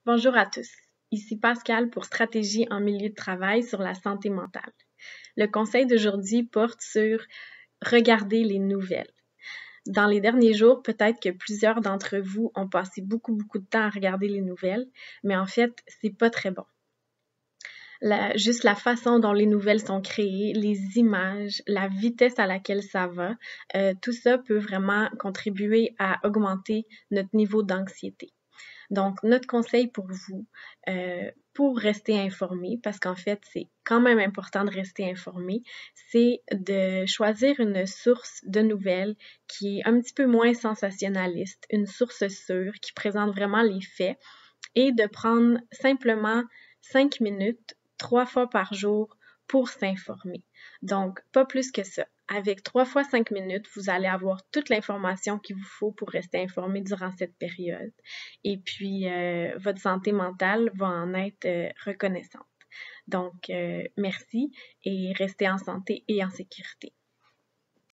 Bonjour à tous. Ici Pascal pour Stratégie en milieu de travail sur la santé mentale. Le conseil d'aujourd'hui porte sur regarder les nouvelles. Dans les derniers jours, peut-être que plusieurs d'entre vous ont passé beaucoup de temps à regarder les nouvelles, mais en fait, c'est pas très bon. Juste la façon dont les nouvelles sont créées, les images, la vitesse à laquelle ça va, tout ça peut vraiment contribuer à augmenter notre niveau d'anxiété. Donc, notre conseil pour vous, pour rester informé, parce qu'en fait, c'est quand même important de rester informé, c'est de choisir une source de nouvelles qui est un petit peu moins sensationnaliste, une source sûre qui présente vraiment les faits et de prendre simplement 5 minutes 3 fois par jour pour s'informer. Donc, pas plus que ça. Avec 3 fois 5 minutes, vous allez avoir toute l'information qu'il vous faut pour rester informé durant cette période. Et puis, votre santé mentale va en être reconnaissante. Donc, merci et restez en santé et en sécurité.